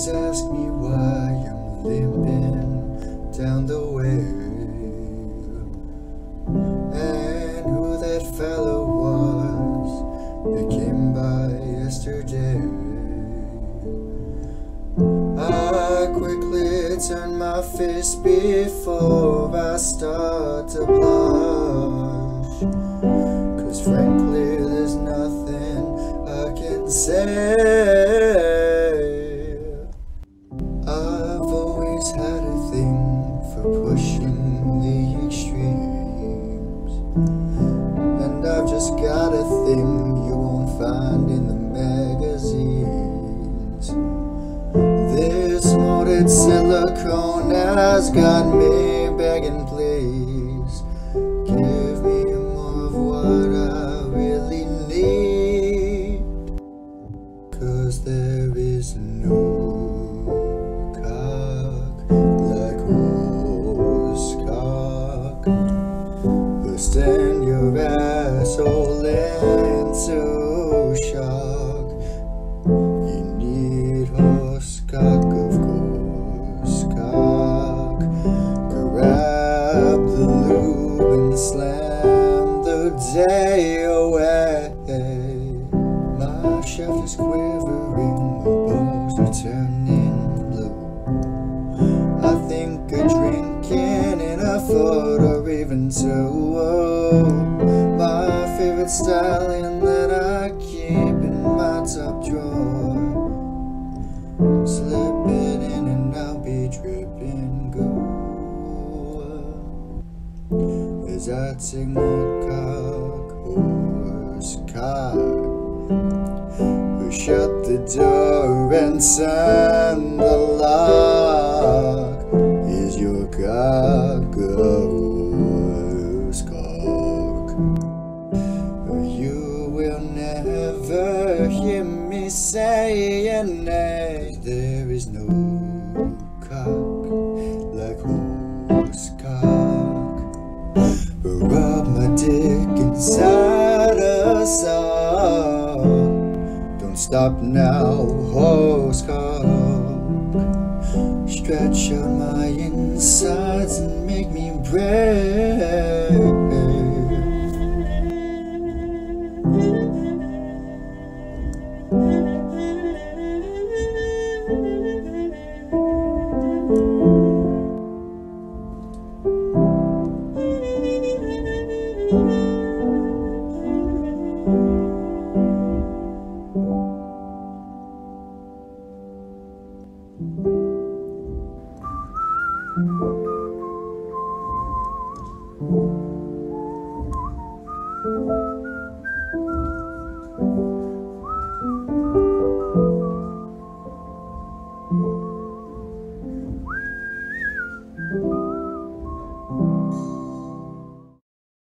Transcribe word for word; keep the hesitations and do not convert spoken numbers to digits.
always ask me why I'm limping down the way, and who that fellow was that came by yesterday. I quickly turn my face before I start to blush, 'cause frankly there's nothing I can say. I've always had a thing for pushing the extremes, and I've just got a thing you won't find in the magazines. This molded silicone has got me begging, please give me more of what I really need, 'cause there is no stand your asshole into shock. You need horse cock, of course, cock. Grab the lube and slam the day away. My shaft is quivering, my balls are turning blue. I think of drinking in a foot or even two. My favorite stallion that I keep in my top drawer, slip it in and I'll be dripping gold as I take more cock, horse cock. We shut the door and turn the lock. Is your cock horse cock? You will never hear me saying nay. There is no cock like horse cock. Rub my dick inside a sock. Don't stop now, horse cock. Stretch out my insides and make me brave. Thank you.